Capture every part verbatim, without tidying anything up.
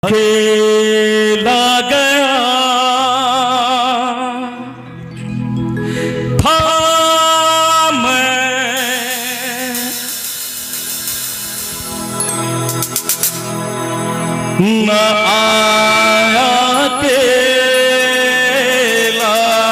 अकेला गया था मैं, न आया अकेला,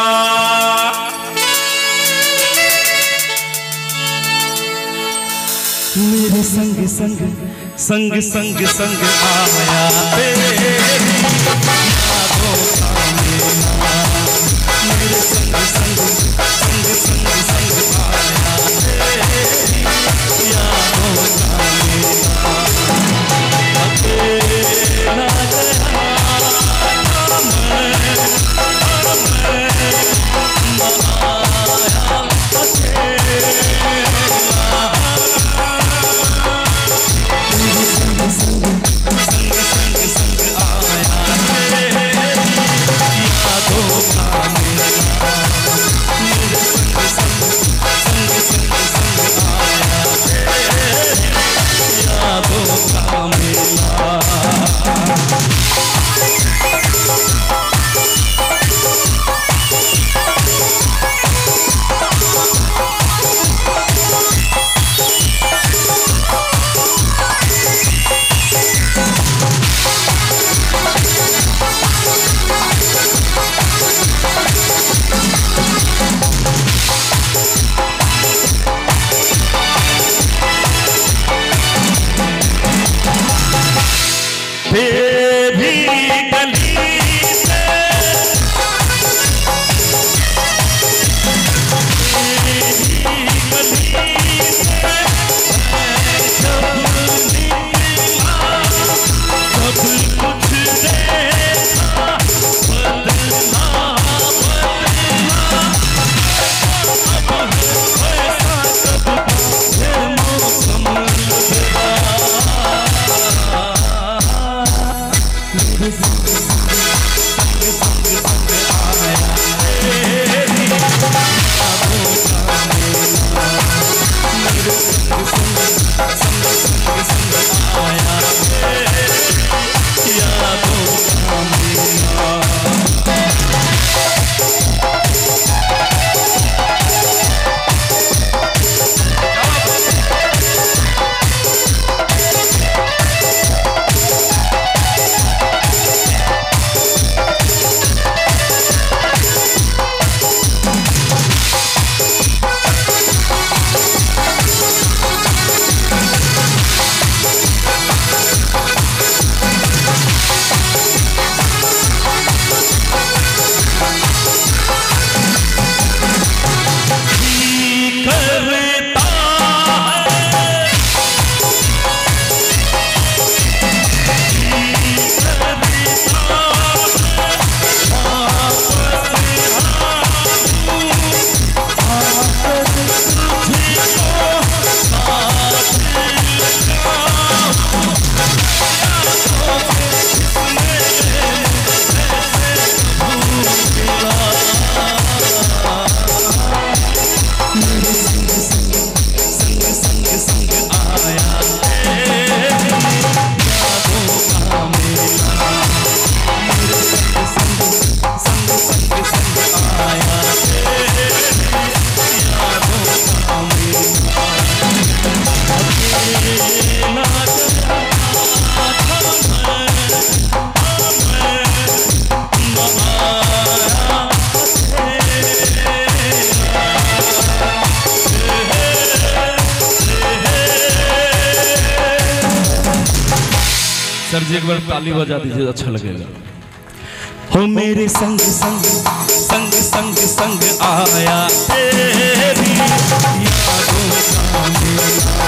मेरे संग संग संग संग संग आया तेरी यादों का मेला, मेरे संग संग संग संग संग आया तेरी यादों का मेला। अकेला गया मैं, मैं न आया सर जी एक बार ताली बजा दीजिए, अच्छा लगेगा। हो मेरे संग संग संग संग संग आया तेरी यादों का मेला।